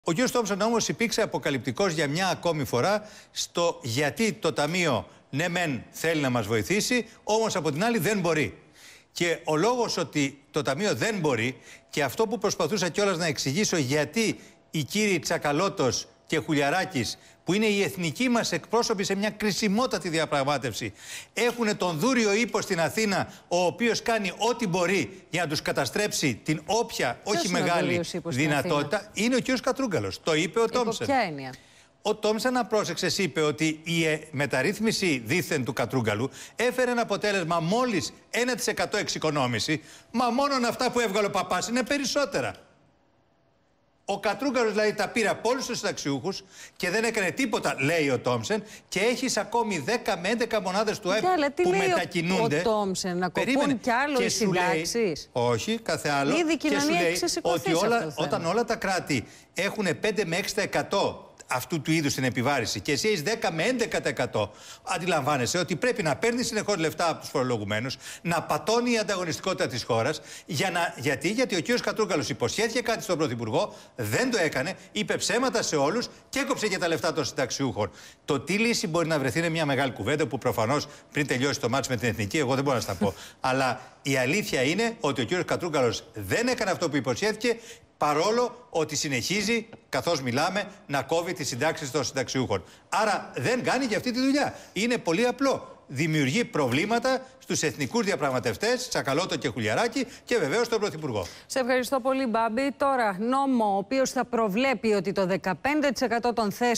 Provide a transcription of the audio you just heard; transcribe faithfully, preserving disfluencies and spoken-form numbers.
Ο κ. Τόμψον όμως υπήρξε αποκαλυπτικός για μια ακόμη φορά στο γιατί το Ταμείο ναι μεν θέλει να μας βοηθήσει, όμως από την άλλη δεν μπορεί. Και ο λόγος ότι το Ταμείο δεν μπορεί, και αυτό που προσπαθούσα κιόλας να εξηγήσω, γιατί οι κύριοι Τσακαλώτος και Χουλιαράκης, που είναι οι εθνικοί μας εκπρόσωποι σε μια κρισιμότατη διαπραγμάτευση, έχουν τον δούριο ύπο στην Αθήνα, ο οποίος κάνει ό,τι μπορεί για να τους καταστρέψει την όποια, Ποιος όχι μεγάλη δυνατότητα, είναι ο κ. Κατρούγκαλος. Το είπε ο Τόμψεν. Ποια έννοια? Ο Τόμψεν, να πρόσεξες, είπε ότι η ε, μεταρρύθμιση δήθεν του Κατρούγκαλου έφερε ένα αποτέλεσμα μόλις ένα τοις εκατό εξοικονόμηση, μα μόνον αυτά που έβγαλε ο παπάς είναι περισσότερα. Ο Κατρούγκαλος δηλαδή τα πήρε από όλους τους συνταξιούχους και δεν έκανε τίποτα, λέει ο Τόμψεν, και έχεις ακόμη δέκα με έντεκα μονάδες του ΕΠ που μετακινούνται. Ο Τόμψεν, να κοπούν κι άλλο οι συντάξεις? Όχι, κάθε άλλο. Ήδη η κοινωνία έχει ξεσηκωθεί ότι όλα, αυτό το όταν όλα τα κράτη έχουν πέντε με έξι τοις εκατό αυτού του είδους την επιβάρηση και εσύ έχεις δέκα με έντεκα τοις εκατό, αντιλαμβάνεσαι ότι πρέπει να παίρνει συνεχώς λεφτά από τους φορολογουμένους, να πατώνει η ανταγωνιστικότητα της χώρας. Για να, γιατί, γιατί ο κ. Κατρούγκαλος υποσχέθηκε κάτι στον Πρωθυπουργό, δεν το έκανε, είπε ψέματα σε όλους και έκοψε και τα λεφτά των συνταξιούχων. Το τι λύση μπορεί να βρεθεί είναι μια μεγάλη κουβέντα που προφανώς πριν τελειώσει το μάτς με την Εθνική, εγώ δεν μπορώ να στα πω. Αλλά η αλήθεια είναι ότι ο κ. Κατρούγκαλος δεν έκανε αυτό που υποσχέθηκε, παρόλο ότι συνεχίζει, καθώς μιλάμε, να κόβει τις συντάξεις των συνταξιούχων. Άρα δεν κάνει και αυτή τη δουλειά. Είναι πολύ απλό. Δημιουργεί προβλήματα στους εθνικούς διαπραγματευτές, Τσακαλώτο και Χουλιαράκη, και βεβαίως τον Πρωθυπουργό. Σε ευχαριστώ πολύ, Μπάμπη. Τώρα, νόμο ο οποίος θα προβλέπει ότι το δεκαπέντε τοις εκατό των θέσεων